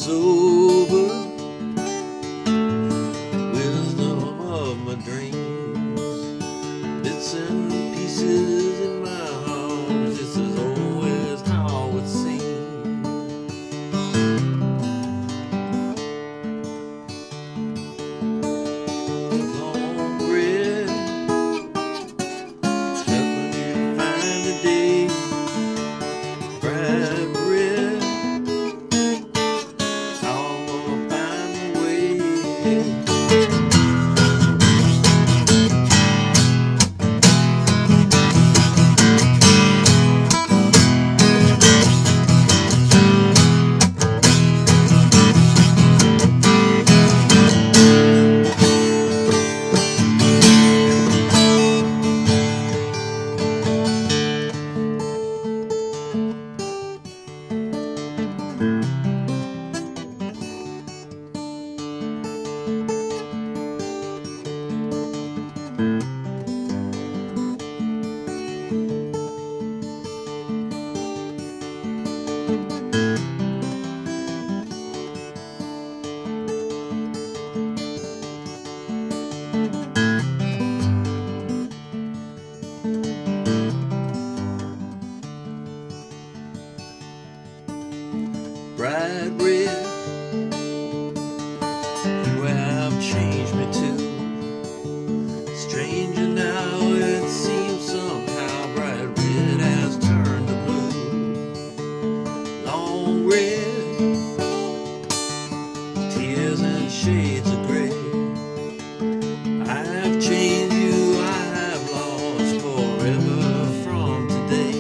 sober wisdom of my dreams, bits and pieces in my heart. This is always how it seems. Long breath helping you find a day. Bright breath, how I'm gonna find a way. Bright red, you have changed me too. Stranger now it seems somehow. Bright red has turned to blue. Long red, tears and shades of gray. I have changed you, I have lost forever from today.